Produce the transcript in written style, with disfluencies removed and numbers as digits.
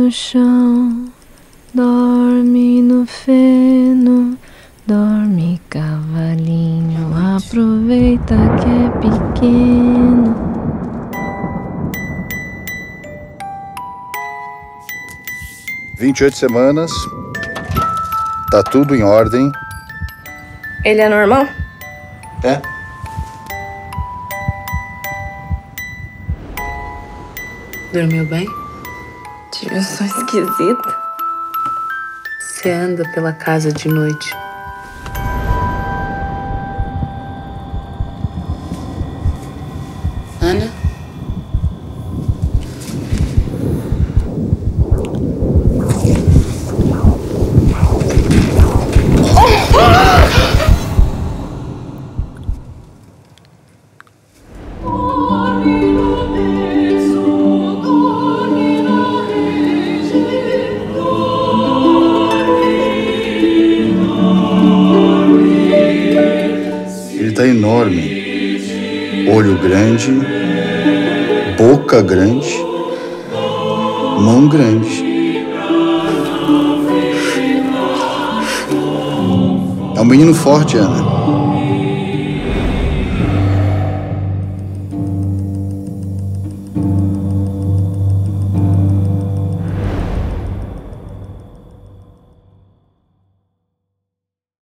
no chão, dorme no feno, dorme cavalinho, aproveita que é pequeno. – 28 semanas, tá tudo em ordem. Ele é normal? É. Dormiu bem? Tive um sonho esquisito. Você anda pela casa de noite. Ana? Ele tá enorme. Olho grande, boca grande, mão grande. É um menino forte, Ana.